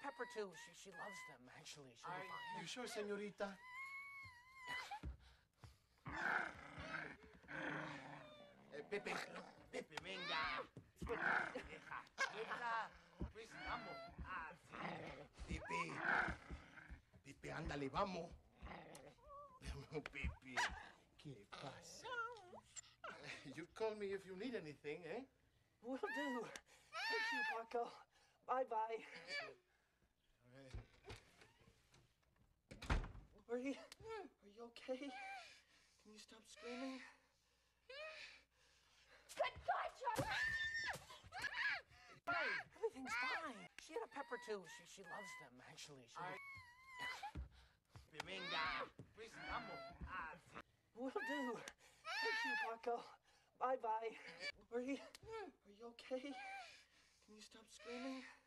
pepper too. She loves them, actually. She'll be fine. You sure, señorita? Pepe, Pepe, venga. Deja. Pues vamos. Pepe. Pepe, ándale, vamos. Pepe, ¿qué le pasa? You call me if you need anything, eh? Will do. Thank you, Paco. Bye-bye. Are you okay? Can you stop screaming? Good God, Charlie! Everything's fine. She had a pepper too. She loves them, actually. Pepe, venga. Pues vamos. Will do. Thank you, Paco. Bye-bye. Are you okay? Can you stop screaming?